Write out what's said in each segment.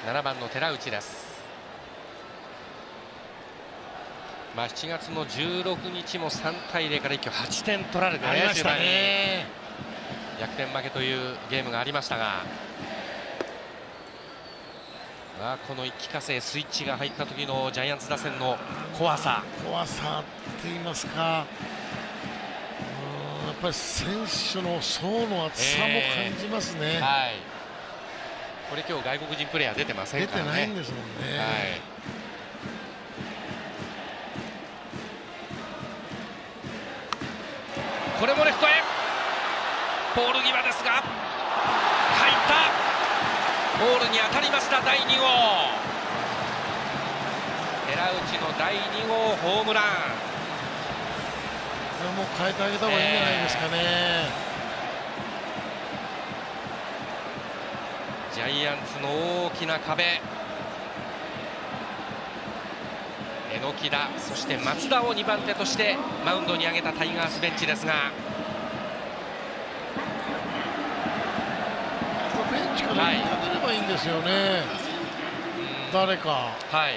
7番の寺内です。7月の16日も3対0から一挙8点取られてね、終盤に逆転負けというゲームがありましたが、この一気呵成スイッチが入った時のジャイアンツ打線の怖さって言いますか、やっぱり選手の層の厚さも感じますね。これ今日外国人プレーヤー出てませんからね。出てないんですもんね。これもレフトへ、ポール際ですが入った。ポールに当たりました。第2号、寺内の第2号ホームラン。これはもう変えてあげた方がいいんじゃないですかね。ジャイアンツの大きな壁、榎田、そして松田を2番手としてマウンドに上げたタイガースベンチですが、 ベンチから言ってあげればいいんですよね、誰か、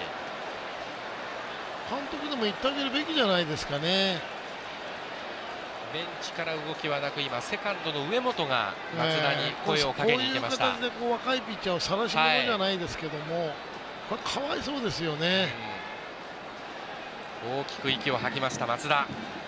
監督でも言ってあげるべきじゃないですかね。 ベンチから動きはなく、今セカンドの上本が松田に声をかけに行きました。 こういう形で若いピッチャーを晒し者じゃないですけども、これかわいそうですよね。 大きく息を吐きました松田。